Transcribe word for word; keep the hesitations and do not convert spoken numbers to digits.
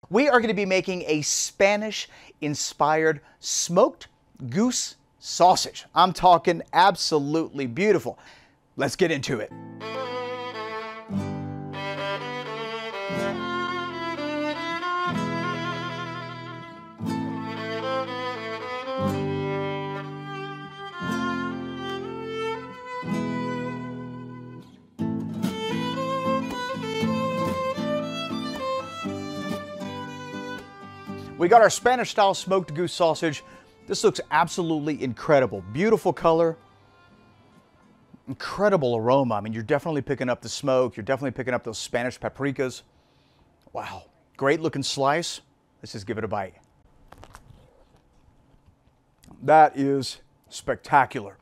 We are going to be making a Spanish-inspired smoked goose sausage. I'm talking absolutely beautiful. Let's get into it. We got our Spanish-style smoked goose sausage. This looks absolutely incredible. Beautiful color, incredible aroma. I mean, you're definitely picking up the smoke. You're definitely picking up those Spanish paprikas. Wow, great looking slice. Let's just give it a bite. That is spectacular.